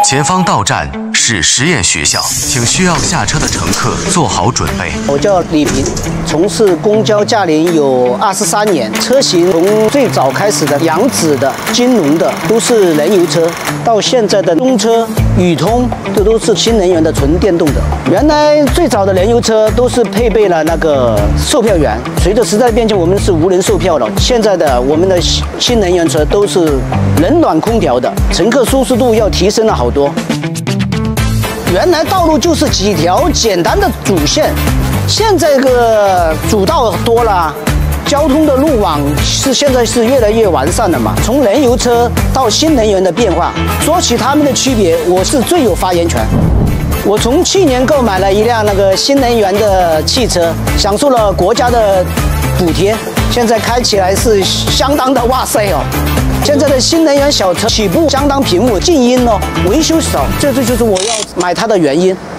前方到站是实验学校，请需要下车的乘客做好准备。 我叫李平，从事公交驾龄有23年，车型从最早开始的扬子的、金龙的都是燃油车，到现在的中车、宇通，这都是新能源的纯电动的。原来最早的燃油车都是配备了那个售票员，随着时代变迁，我们是无人售票了。现在的我们的新能源车都是冷暖空调的，乘客舒适度要提升了好多。原来道路就是几条简单的主线，现在这个主道多了，交通的路网现在是越来越完善了嘛。从燃油车到新能源的变化，说起它们的区别，我是最有发言权。我从去年购买了一辆那个新能源的汽车，享受了国家的补贴，现在开起来是相当的哇塞哦。现在的新能源小车起步相当平稳，静音哦，维修少，这就是我要买它的原因。